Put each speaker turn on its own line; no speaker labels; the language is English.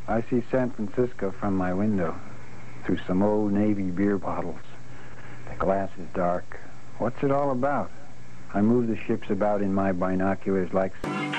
I see San Francisco from my window, through some old Navy beer bottles. The glass is dark. What's it all about? I move the ships about in my binoculars like...